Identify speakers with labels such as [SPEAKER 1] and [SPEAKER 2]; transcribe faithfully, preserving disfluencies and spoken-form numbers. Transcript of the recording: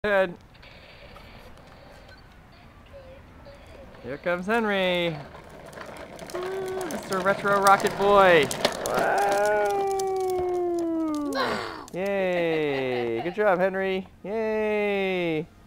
[SPEAKER 1] Good. Here comes Henry. Mister RetroRocket Boy. Wow. Yay. Good job, Henry. Yay.